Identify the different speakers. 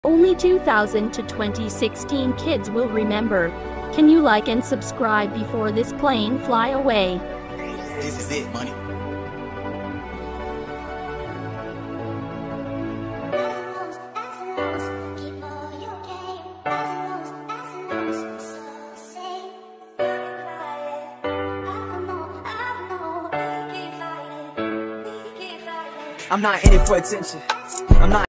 Speaker 1: Only 2000 to 2016 kids will remember. Can you like and subscribe before this plane fly away?
Speaker 2: This is it, money.
Speaker 3: I'm not in it for attention. I'm not